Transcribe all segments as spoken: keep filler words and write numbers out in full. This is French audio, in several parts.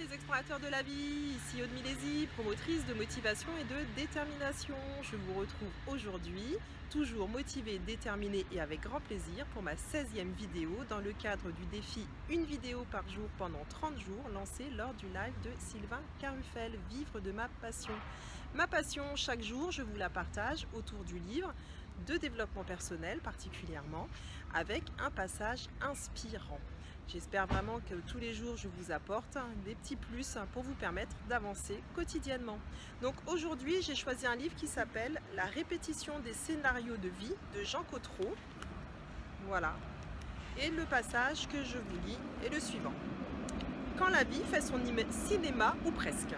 les explorateurs de la vie, ici Aude Milesi, promotrice de motivation et de détermination. Je vous retrouve aujourd'hui, toujours motivée, déterminée et avec grand plaisir pour ma seizième vidéo dans le cadre du défi une vidéo par jour pendant trente jours lancé lors du live de Sylvain Carruffel, vivre de ma passion. Ma passion, chaque jour, je vous la partage autour du livre de développement personnel particulièrement, avec un passage inspirant. J'espère vraiment que tous les jours je vous apporte des petits plus pour vous permettre d'avancer quotidiennement. Donc aujourd'hui j'ai choisi un livre qui s'appelle La répétition des scénarios de vie de Jean Cottereau. Voilà. Et le passage que je vous lis est le suivant. Quand la vie fait son cinéma ou presque.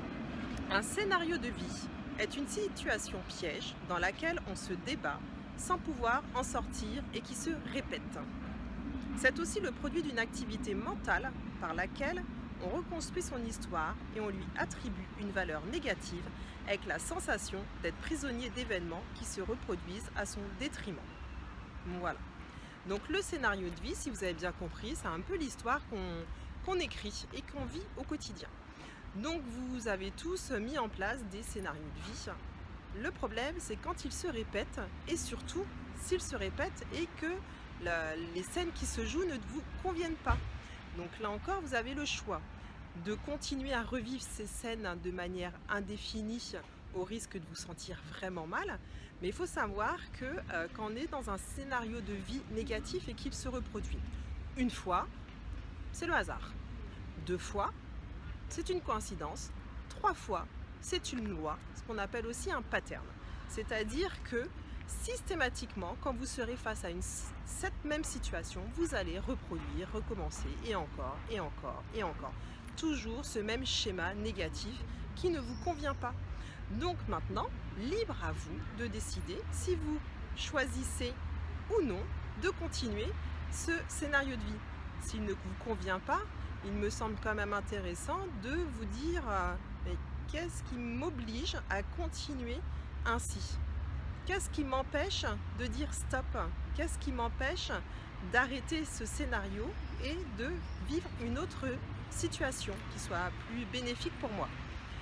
Un scénario de vie est une situation piège dans laquelle on se débat sans pouvoir en sortir et qui se répète. C'est aussi le produit d'une activité mentale par laquelle on reconstruit son histoire et on lui attribue une valeur négative avec la sensation d'être prisonnier d'événements qui se reproduisent à son détriment. Voilà. Donc le scénario de vie, si vous avez bien compris, c'est un peu l'histoire qu'on qu'on écrit et qu'on vit au quotidien. Donc vous avez tous mis en place des scénarios de vie. Le problème, c'est quand ils se répètent et surtout s'ils se répètent et que la, les scènes qui se jouent ne vous conviennent pas. Donc là encore, vous avez le choix de continuer à revivre ces scènes de manière indéfinie au risque de vous sentir vraiment mal. Mais il faut savoir que euh, quand on est dans un scénario de vie négatif et qu'il se reproduit, une fois, c'est le hasard. Deux fois, c'est une coïncidence. Trois fois, c'est une loi, ce qu'on appelle aussi un pattern. C'est-à-dire que systématiquement, quand vous serez face à une, cette même situation, vous allez reproduire, recommencer, et encore, et encore, et encore. Toujours ce même schéma négatif qui ne vous convient pas. Donc maintenant, libre à vous de décider si vous choisissez ou non de continuer ce scénario de vie. S'il ne vous convient pas, il me semble quand même intéressant de vous dire euh, mais qu'est-ce qui m'oblige à continuer ainsi? Qu'est-ce qui m'empêche de dire stop? Qu'est-ce qui m'empêche d'arrêter ce scénario et de vivre une autre situation qui soit plus bénéfique pour moi?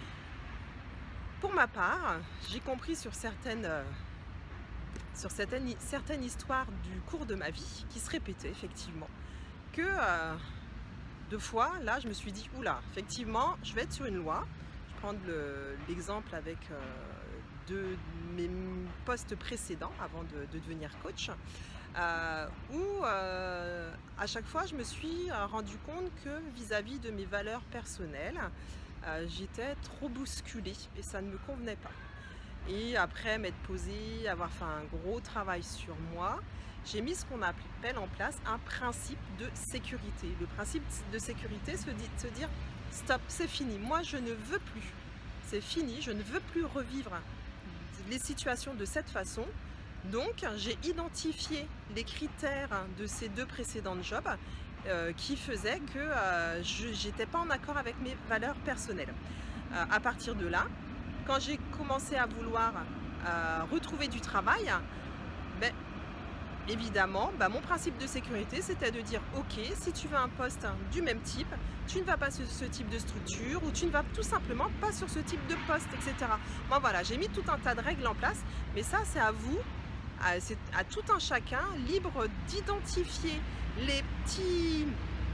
Pour ma part, j'ai compris sur certaines, euh, sur certaines, certaines histoires du cours de ma vie qui se répétaient effectivement que euh, deux fois, là, je me suis dit, oula, effectivement, je vais être sur une loi. Je vais prendre l'exemple avec euh, deux de mes postes précédents avant de, de devenir coach, euh, où euh, à chaque fois, je me suis rendu compte que vis-à-vis de mes valeurs personnelles, euh, j'étais trop bousculée et ça ne me convenait pas. Et après m'être posée, avoir fait un gros travail sur moi, j'ai mis ce qu'on appelle en place un principe de sécurité. Le principe de sécurité, c'est de se dire stop, c'est fini, moi je ne veux plus, c'est fini, je ne veux plus revivre les situations de cette façon. Donc j'ai identifié les critères de ces deux précédents jobs euh, qui faisaient que euh, je n'étais pas en accord avec mes valeurs personnelles. Euh, à partir de là, quand j'ai commencé à vouloir euh, retrouver du travail, ben, évidemment, bah, mon principe de sécurité, c'était de dire ok, si tu veux un poste du même type, tu ne vas pas sur ce type de structure ou tu ne vas tout simplement pas sur ce type de poste, et cetera. Moi, voilà, j'ai mis tout un tas de règles en place, mais ça, c'est à vous, à, à tout un chacun, libre d'identifier les petits,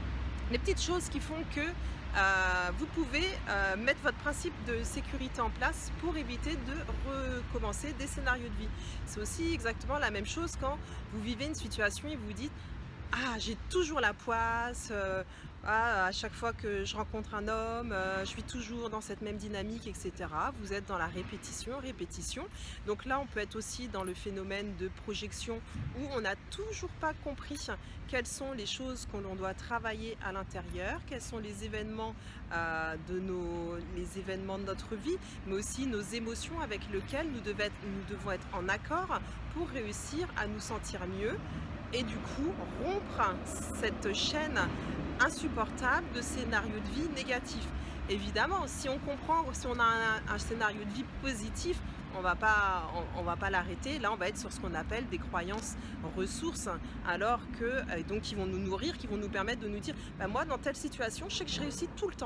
les petites choses qui font que Euh, vous pouvez euh, mettre votre principe de sécurité en place pour éviter de recommencer des scénarios de vie. C'est aussi exactement la même chose quand vous vivez une situation et vous vous dites ah, j'ai toujours la poisse, euh, ah, à chaque fois que je rencontre un homme, euh, je suis toujours dans cette même dynamique, et cetera. Vous êtes dans la répétition, répétition. Donc là, on peut être aussi dans le phénomène de projection où on n'a toujours pas compris quelles sont les choses qu'on doit travailler à l'intérieur, quels sont les événements, euh, de nos, les événements de notre vie, mais aussi nos émotions avec lesquelles nous, devons être, nous devons être en accord pour réussir à nous sentir mieux. Et du coup, rompre cette chaîne insupportable de scénarios de vie négatifs. Évidemment, si on comprend, si on a un, un scénario de vie positif, on va pas, on, on va pas l'arrêter. Là, on va être sur ce qu'on appelle des croyances ressources, alors que donc qui vont nous nourrir, qui vont nous permettre de nous dire, bah, moi, dans telle situation, je sais que je réussis tout le temps.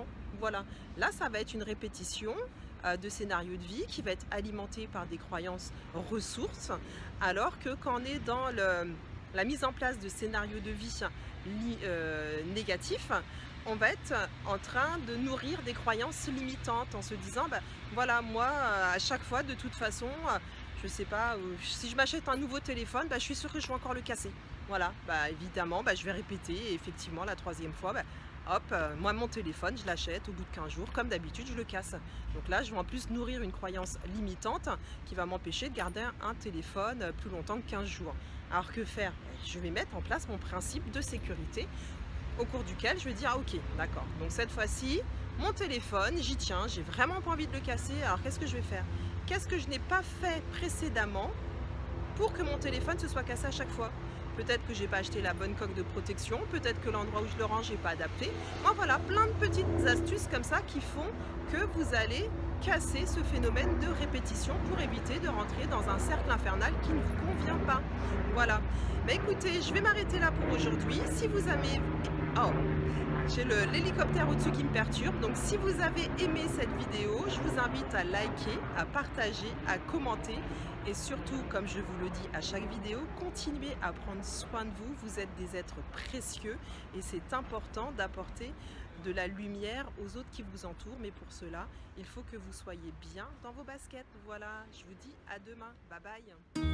Voilà, là ça va être une répétition euh, de scénarios de vie qui va être alimentée par des croyances ressources, alors que quand on est dans le, la mise en place de scénarios de vie li, euh, négatifs, on va être en train de nourrir des croyances limitantes en se disant bah, voilà, moi à chaque fois de toute façon, je sais pas, si je m'achète un nouveau téléphone, bah, je suis sûre que je vais encore le casser. Voilà, bah, évidemment, bah, je vais répéter et effectivement la troisième fois, bah, hop, euh, moi mon téléphone, je l'achète au bout de quinze jours, comme d'habitude, je le casse. Donc là, je vais en plus nourrir une croyance limitante qui va m'empêcher de garder un téléphone plus longtemps que quinze jours. Alors que faire? Je vais mettre en place mon principe de sécurité au cours duquel je vais dire ah, ok, d'accord, donc cette fois-ci mon téléphone, j'y tiens, j'ai vraiment pas envie de le casser, alors qu'est-ce que je vais faire? Qu'est-ce que je n'ai pas fait précédemment pour que mon téléphone se soit cassé à chaque fois? Peut-être que j'ai pas acheté la bonne coque de protection, peut-être que l'endroit où je le range n'est pas adapté. Bon, voilà, plein de petites astuces comme ça qui font que vous allez casser ce phénomène de répétition pour éviter de rentrer dans un cercle infernal qui ne vous convient pas. Voilà. Bah écoutez, je vais m'arrêter là pour aujourd'hui. Si vous avez... Oh, j'ai l'hélicoptère au-dessus qui me perturbe. Donc si vous avez aimé cette vidéo, je vous invite à liker, à partager, à commenter. Et surtout, comme je vous le dis à chaque vidéo, continuez à prendre soin de vous. Vous êtes des êtres précieux et c'est important d'apporter de la lumière aux autres qui vous entourent. Mais pour cela, il faut que vous soyez bien dans vos baskets. Voilà, je vous dis à demain. Bye bye.